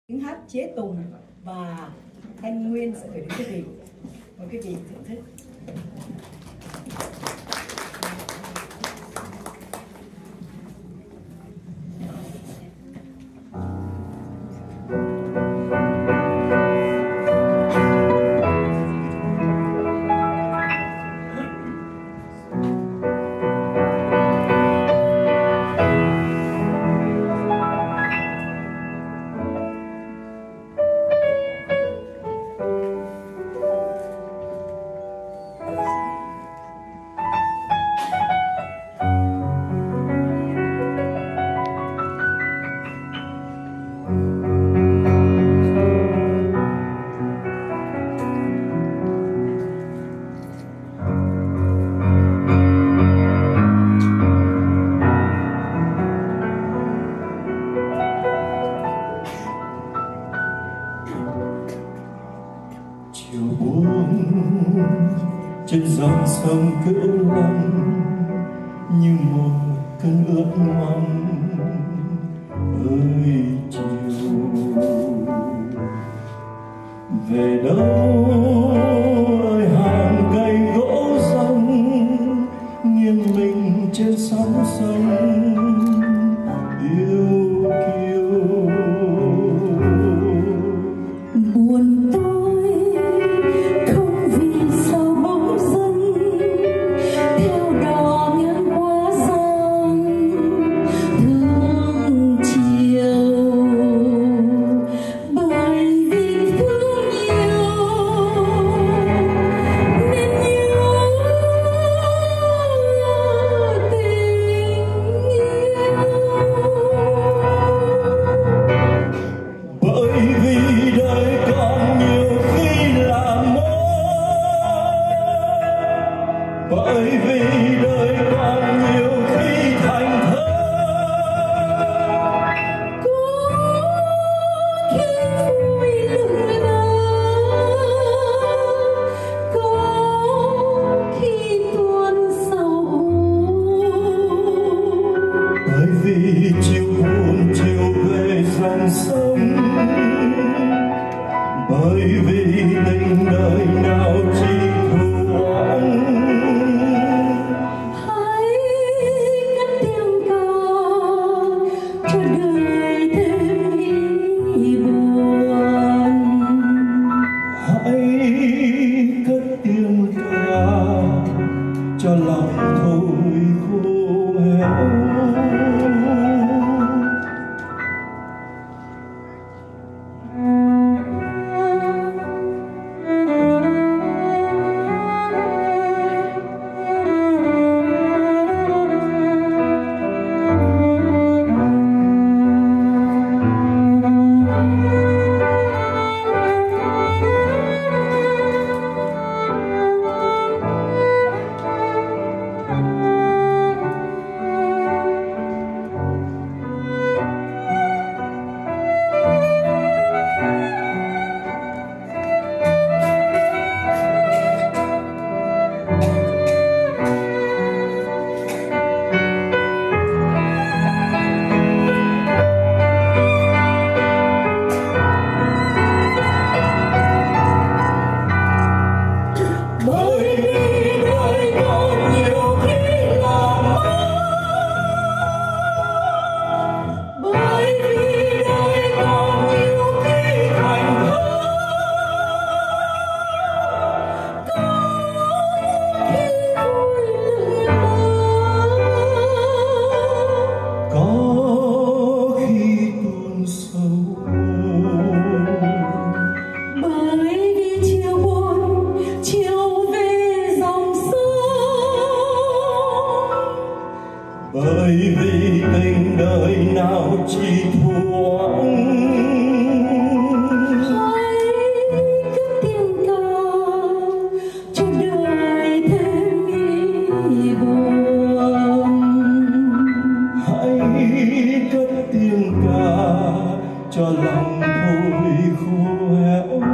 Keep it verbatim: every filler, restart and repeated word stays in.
Tiếng hát Chế Tùng và Thanh Nguyên sẽ gửi đến quý vị. Mời quý vị thưởng thức. Chiều buông trên dòng sông cửu long như một cơn ước mong ơi chiều về đâu ơi hàng cây gỗ rong nghiêng mình trên sóng sông yêu kiều buồn tôi không vì sao bóng dâng theo đò ngang qua dòng thương chiều bởi vì thương nhiều nên nhiều tình yêu bởi vì đời còn nhiều khi là mơ bởi vì đời còn nhiều khi thành thơ có khi vui lừng lờ có khi tuôn sầu bởi vì chiều buồn chiều về dòng sông bởi vì tình đời nào chỉ thuở hãy cất tiếng ca cho đời thêm ý buồn hãy cất tiếng ca cho lòng thôi khô héo. Bởi vì đời còn nhiều khi là mơ bởi vì đời còn nhiều khi thành thơ có khi tuôn sầu bởi vì chiều buồn chiều về dòng sông bởi vì tình đời nào chỉ thoáng hãy cất tiếng ca cho đời thêm ý buồn hãy cất tiếng ca cho lòng thôi khô héo.